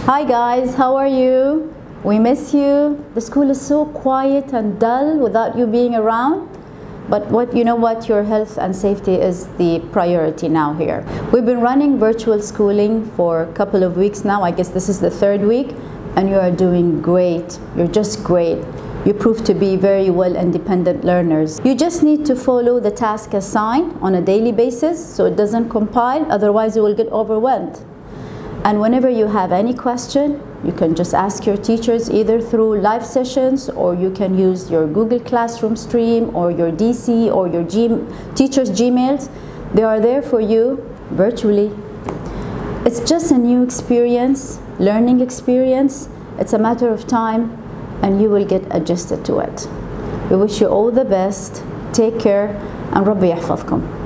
Hi guys, how are you? We miss you. The school is so quiet and dull without you being around. But you know what? Your health and safety is the priority now here. We've been running virtual schooling for a couple of weeks now. I guess this is the third week, and you are doing great. You're just great. You prove to be very well independent learners. You just need to follow the task assigned on a daily basis so it doesn't compile, otherwise you will get overwhelmed. And whenever you have any question, you can just ask your teachers either through live sessions, or you can use your Google Classroom stream or your DC or your teachers' Gmails. They are there for you virtually. It's just a new experience, learning experience. It's a matter of time and you will get adjusted to it. We wish you all the best. Take care and Rabbi yahfazkum.